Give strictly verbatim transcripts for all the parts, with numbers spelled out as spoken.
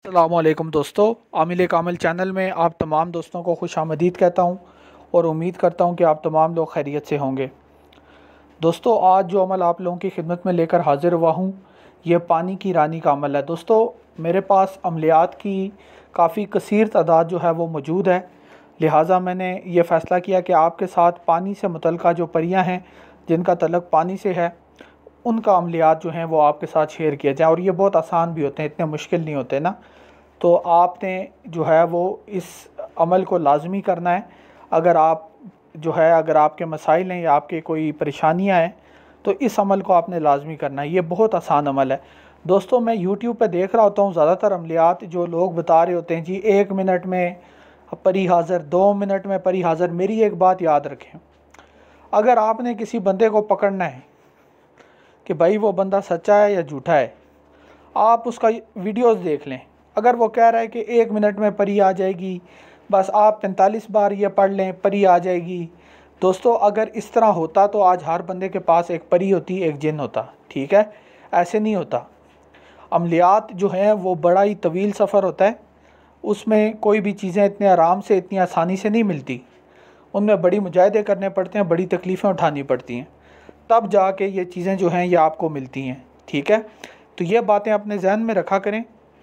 अस्सलामुअलैकुम दोस्तों, आमिल कामिल चैनल में आप तमाम दोस्तों को खुश आमदीद कहता हूँ और उम्मीद करता हूँ कि आप तमाम लोग खैरियत से होंगे। दोस्तों, आज जो अमल आप लोगों की खिदमत में लेकर हाज़िर हुआ हूँ, ये पानी की रानी का अमल है। दोस्तों, मेरे पास अमलियात की काफ़ी कसीर तादाद जो है वो मौजूद है, लिहाजा मैंने ये फ़ैसला किया कि आपके साथ पानी से मुतल्लिक़ जो परियाँ हैं जिनका तल्लुक़ पानी से है, उनका अमलियात जो हैं वो आपके साथ शेयर किया जाए। और ये बहुत आसान भी होते हैं, इतने मुश्किल नहीं होते ना। तो आपने जो है वो इस अमल को लाजमी करना है। अगर आप जो है अगर आपके मसाइल हैं या आपके कोई परेशानियां हैं तो इस अमल को आपने लाजमी करना है। ये बहुत आसान अमल है। दोस्तों, मैं यूट्यूब पे देख रहा होता हूँ ज़्यादातर अमलियात जो लोग बता रहे होते हैं, जी एक मिनट में परी हाज़िर, दो मिनट में परी हाज़िर। मेरी एक बात याद रखें, अगर आपने किसी बंदे को पकड़ना है कि भाई वो बंदा सच्चा है या झूठा है, आप उसका वीडियोस देख लें। अगर वो कह रहा है कि एक मिनट में परी आ जाएगी, बस आप पैंतालीस बार ये पढ़ लें परी आ जाएगी। दोस्तों, अगर इस तरह होता तो आज हर बंदे के पास एक परी होती, एक जिन होता। ठीक है, ऐसे नहीं होता। अमलियात जो हैं वो बड़ा ही तवील सफ़र होता है, उसमें कोई भी चीज़ें इतने आराम से इतनी आसानी से नहीं मिलती। उनमें बड़ी मुजाहिदे करने पड़ते हैं, बड़ी तकलीफ़ें उठानी पड़ती हैं, तब जाके ये चीज़ें जो हैं ये आपको मिलती हैं। ठीक है, तो ये बातें अपने जहन में रखा करें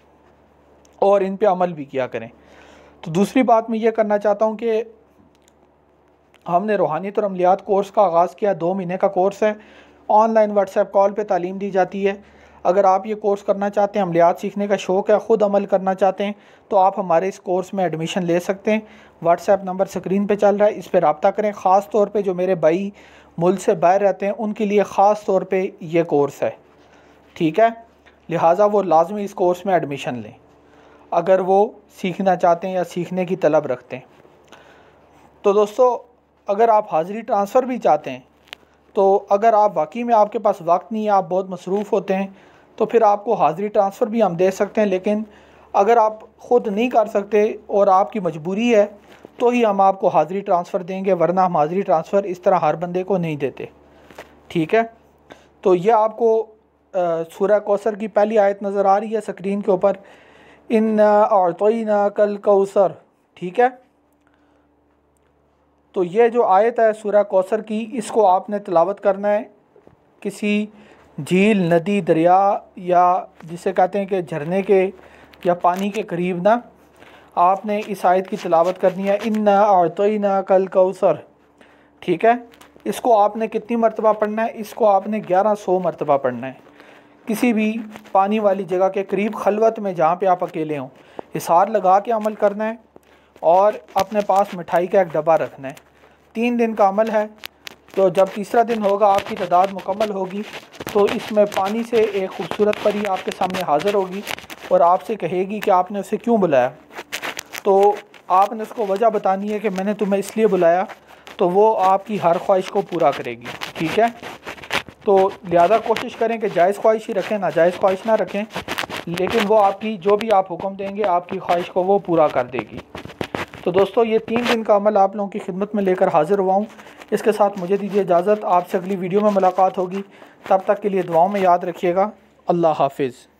और इन पे अमल भी किया करें। तो दूसरी बात मैं ये करना चाहता हूँ कि हमने रूहानियत और अमलियात कोर्स का आगाज़ किया। दो महीने का कोर्स है, ऑनलाइन व्हाट्सएप कॉल पे तालीम दी जाती है। अगर आप ये कोर्स करना चाहते हैं, अमलियात सीखने का शौक़ है, ख़ुद अमल करना चाहते हैं, तो आप हमारे इस कोर्स में एडमिशन ले सकते हैं। व्हाट्सएप नंबर स्क्रीन पे चल रहा है, इस पर रब्ता करें। ख़ास तौर पे जो मेरे भाई मुल्क से बाहर रहते हैं उनके लिए ख़ास तौर पे ये कोर्स है। ठीक है, लिहाजा वो लाजमी इस कोर्स में एडमिशन लें अगर वो सीखना चाहते हैं या सीखने की तलब रखते हैं। तो दोस्तों, अगर आप हाज़िरी ट्रांसफ़र भी चाहते हैं, तो अगर आप वाकई में आपके पास वक्त नहीं है, आप बहुत मसरूफ़ होते हैं, तो फिर आपको हाज़िरी ट्रांसफ़र भी हम दे सकते हैं। लेकिन अगर आप ख़ुद नहीं कर सकते और आपकी मजबूरी है तो ही हम आपको हाज़िरी ट्रांसफ़र देंगे, वरना हम हाज़िरी ट्रांसफ़र इस तरह हर बंदे को नहीं देते। ठीक है, तो ये आपको सूरह कौसर की पहली आयत नज़र आ रही है स्क्रीन के ऊपर, इन्ना अअतैना कल कौसर। ठीक है, तो ये जो आयत है सूरह कौसर की, इसको आपने तिलावत करना है किसी झील, नदी, दरिया या जिसे कहते हैं कि झरने के या पानी के करीब ना। आपने इस आयत की तिलावत करनी है, इन्ना अअतैना कल कौसर। ठीक है, इसको आपने कितनी मरतबा पढ़ना है? इसको आपने ग्यारह सौ मरतबा पढ़ना है। किसी भी पानी वाली जगह के करीब खलवत में, जहाँ पे आप अकेले हों, हिसार लगा के अमल करना है और अपने पास मिठाई का एक डब्बा रखना है। तीन दिन का अमल है, तो जब तीसरा दिन होगा, आपकी तादाद मुकम्मल होगी, तो इसमें पानी से एक खूबसूरत परी आपके सामने हाज़िर होगी और आपसे कहेगी कि आपने उसे क्यों बुलाया। तो आपने उसको वजह बतानी है कि मैंने तुम्हें इसलिए बुलाया, तो वो आपकी हर ख्वाहिश को पूरा करेगी। ठीक है, तो लिहाजा कोशिश करें कि जायज़ ख्वाहिश ही रखें, नाजायज़ ख्वाहिश ना रखें, लेकिन वो आपकी जो भी आप हुक्म देंगे आपकी ख्वाहिश को वो पूरा कर देगी। तो दोस्तों, ये तीन दिन का अमल आप लोगों की खिदमत में लेकर हाज़िर हुआ हूँ। इसके साथ मुझे दीजिए इजाज़त, आपसे अगली वीडियो में मुलाकात होगी। तब तक के लिए दुआओं में याद रखिएगा। अल्लाह हाफिज़।